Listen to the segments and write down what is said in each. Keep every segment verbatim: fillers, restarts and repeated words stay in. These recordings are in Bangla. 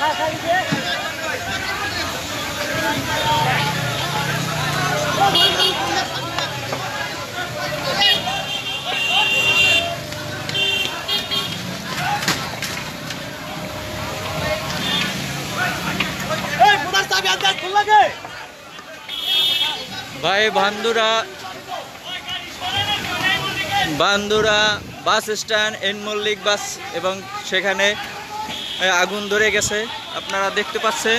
ভাই Bandura Bandura bus stand N Mallick bus এবং সেখানে আগুন ধরে গেছে আপনারা দেখতে পাচ্ছেন।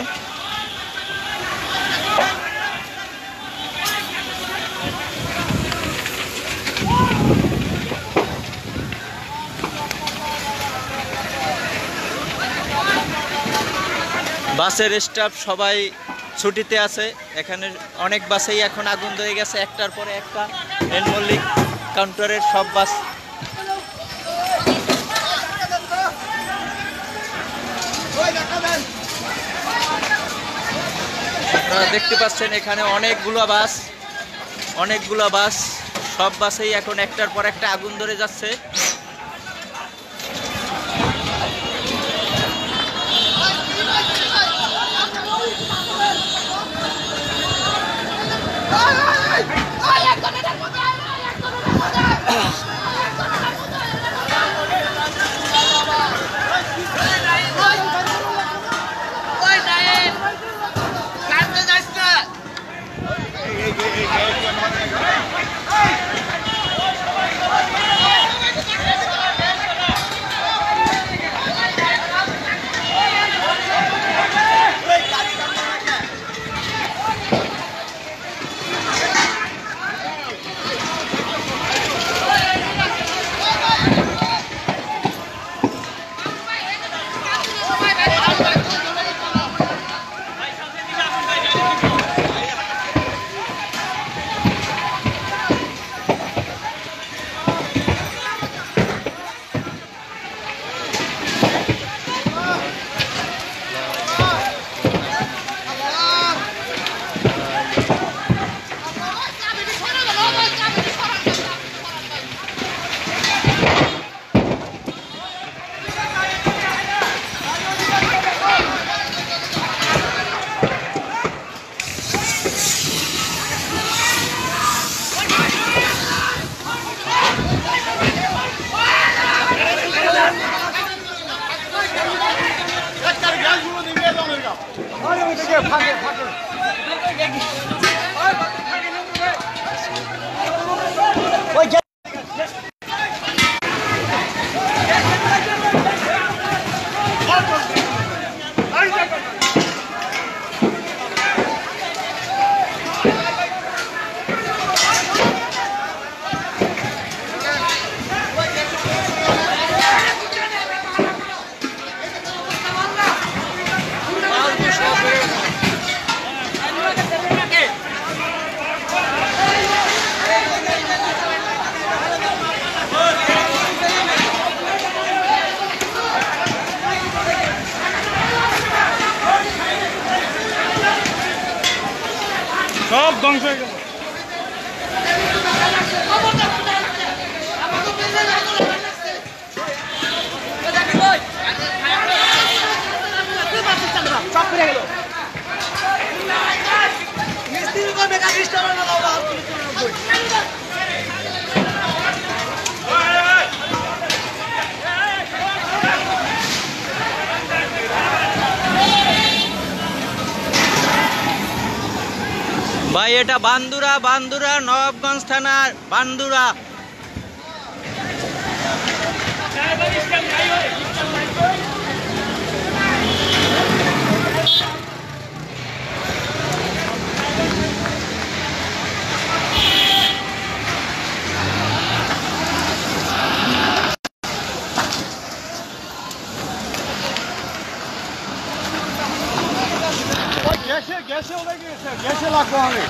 বাসের স্টাফ সবাই ছুটিতে আছে, এখানে অনেক বাসেই এখন আগুন ধরে গেছে, একটার পরে একটা এন মল্লিক কাউন্টারের সব বাস। আপনারা দেখতে পাচ্ছেন এখানে অনেকগুলো বাস অনেকগুলো বাস সব বাসেই এখন একটার পর একটা আগুন ধরে যাচ্ছে। সব ধ্বংস হয়ে গেল। ভাই এটা বান্দুরা বান্দুরা নবাবগঞ্জ থানার বান্দুরা। গ্যাসে গ্যাসে ওরা গিয়েছে, গ্যাসে লাগবো আমি।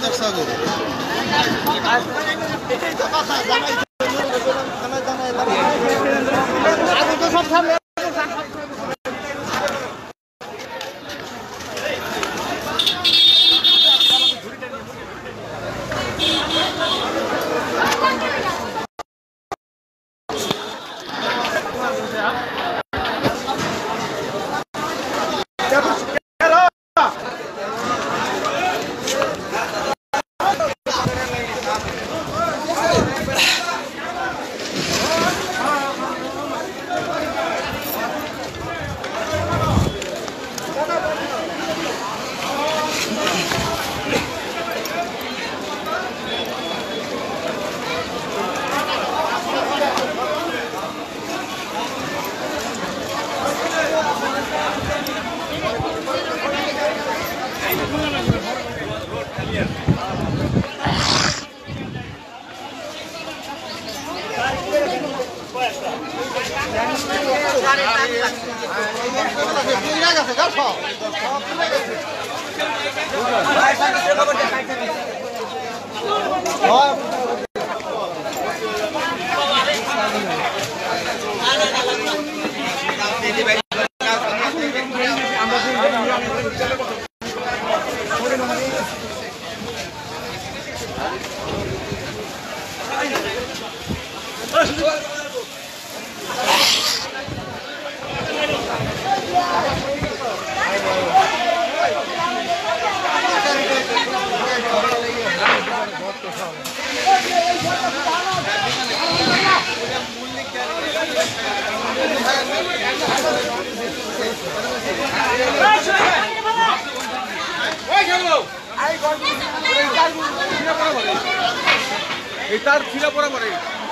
এটার ছিলা পড়া পড়ে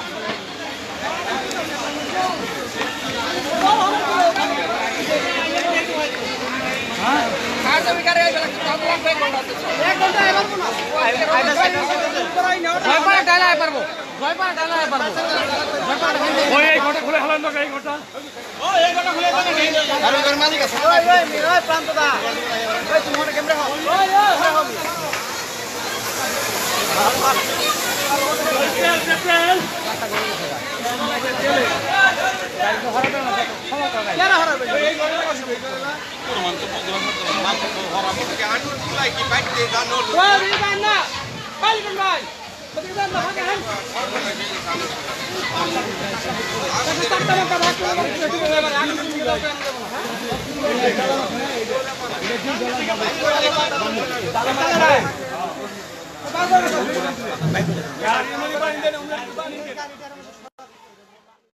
হ্যাঁ কাজ আমি করে আইবা এক ঘন্টা এক ঘন্টা আইবা না ছয় পাঁচ ডালা আই পারবো ছয় পাঁচ ডালা আই পারবো ওই এই ঘন্টা খুলে হলাম না এই ঘন্টা ও এই ঘন্টা খুলে দাও না আর ওর মালিক আছে ওই ওই ওই প্রান্তদা ওই তুমি ওটা ক্যামেরা হও ওই ওই Baik.